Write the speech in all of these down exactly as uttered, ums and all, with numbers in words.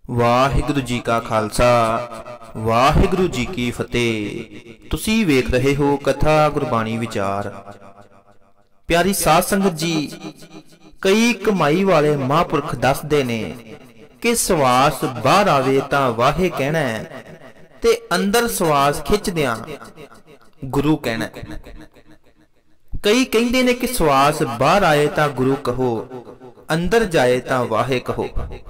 वाहिगुरु जी का खालसा वाहिगुरु जी की फतेह। तुसी वेख रहे हो कथा गुरबाणी विचार। प्यारी साध संगत जी, कई कमाई वाले महापुरख दसदे ने कि सवास बाहर आवे तां वाहे कहना है ते अंदर सवास खिचदियां गुरु कहना। कई कहंदे ने कि सवास बाहर आए तां गुरु कहो, अंदर जाए तां वाहे कहो।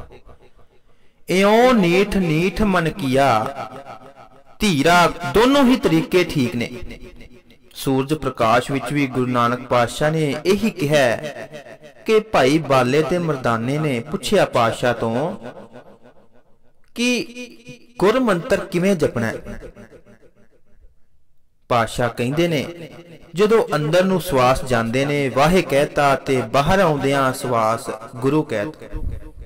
इयों नीठ नीठ मन किया धीरा, दोनों ही तरीके ठीक ने। सूरज प्रकाश विच भी गुरु नानक पातशाह ने यही कहा कि भाई बाले ते मरदाने ने पुछया पातशाह तो कि गुर मंत्र किवें जपना है। पातशाह कहंदे ने जदों अंदर नूं सवास जांदे ने वाहे कहता ते बाहर आउंदियां सवास गुरु कहता।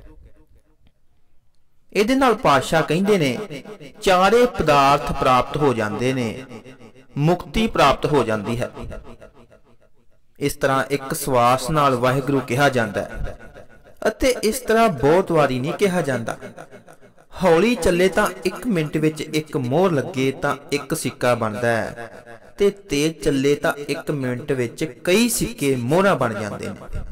इहदे नाल पातशाह कहंदे ने चारे पदार्थ प्राप्त हो जांदे ने, मुक्ति प्राप्त हो जाती है। इस तरह एक सवास नाल वाहिगुरु कहा जाता है अते इस तरह बहुत वारी नहीं कहा जाता। हौली चले तां एक मिनट विच एक मोहर लगे तां एक सिक्का बनता है ते तेज चले तां एक मिनट विच कई सिक्के मोहरां बन जाते हैं।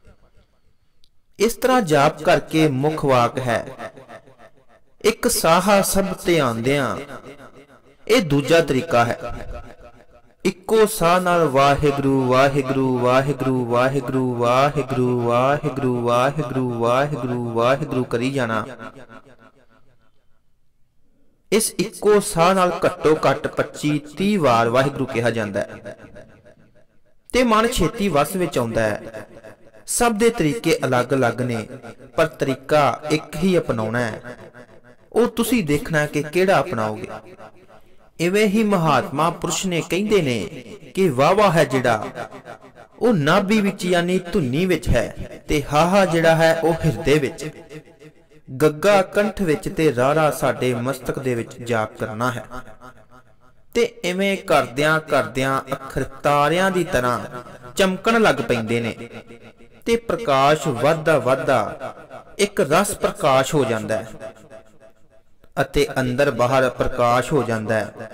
इस तरह जाप करके मुख वाक है एक साहा सब ते आंदियां, यह दूजा तरीका है। इक्को साह नाल वाहिगुरु वाहिगुरु वाहिगुरु वाहिगुरु वाहिगुरु वाहिगुरु वाहिगुरु वाहिगुरु वाहिगुरु करी जाना। इस इक्को साह नाल घट्टो घट पच्ची तीह वार वाहिगुरु कहा जाता है ते मन छेती वस विच आउंदा है। सब दे तरीके अलग अलग ने पर तरीका एक ही अपनाउणा है। ਉਹ ਤੁਸੀਂ देखना कि ਕਿਹੜਾ अपनाओगे। इवें ही महात्मा पुरुष ने कहते ने कि वावा है जिहड़ा ਉਹ नाभि विच यानी धुनी विच है ते हाहा जिहड़ा है ਉਹ ਹਿਰਦੇ विच, गग्गा कंठ विच ते रारा साडे मस्तक दे विच जाप करना है। ते इवें करदियां करदियां अखर तारियां दी तरह चमकण लग पैंदे ने ते प्रकाश वधदा वधदा एक रस प्रकाश हो जाता है अते अंदर बाहर प्रकाश हो जाता है।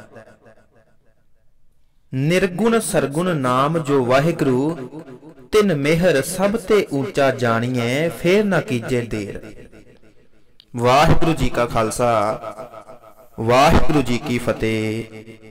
निर्गुण सरगुण नाम जो वाहिगुरु तिन मेहर सब ते ऊंचा जानिए फेर ना कीजे देर। वाहिगुरु जी का खालसा वाहिगुरु जी की फतेह।